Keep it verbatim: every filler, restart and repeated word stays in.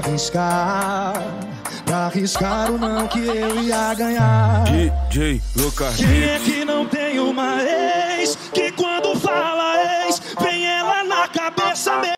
arriscar, pra arriscar o não que eu ia ganhar. D J Lucas. Quem é que não tem uma ex que